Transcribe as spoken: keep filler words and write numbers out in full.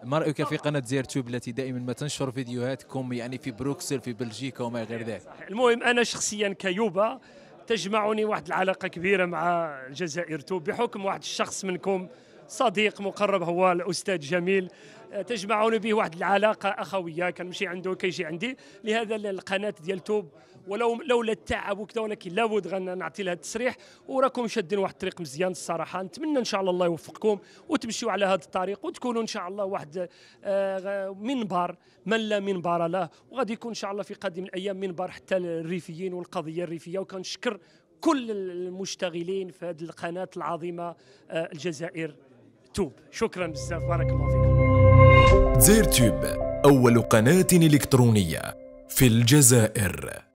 ما رأيك في قناة زير تيوب التي دائما ما تنشر فيديوهاتكم يعني في بروكسل في بلجيكا وما غير ذلك؟ المهم أنا شخصيا كيوبا تجمعني واحد العلاقة كبيرة مع الجزائر توب بحكم واحد الشخص منكم صديق مقرب هو الأستاذ جميل، تجمعني به واحد العلاقة أخوية، كنمشي عنده كيجي عندي، لهذا القناة ديال توب ولو لولا التعب وكذا، ولكن لابد غنعطي لها التصريح، وراكم شادين واحد الطريق مزيان الصراحة. نتمنى إن شاء الله الله يوفقكم وتمشيوا على هذا الطريق وتكونوا إن شاء الله واحد آه منبر من لا منبر له، وغادي يكون إن شاء الله في قادم الأيام منبر حتى الريفيين والقضية الريفية. وكنشكر كل المشتغلين في هذه القناة العظيمة آه الجزائر توب. شكرا بزاف، بارك الله فيكم. زير تيوب أول قناة إلكترونية في الجزائر.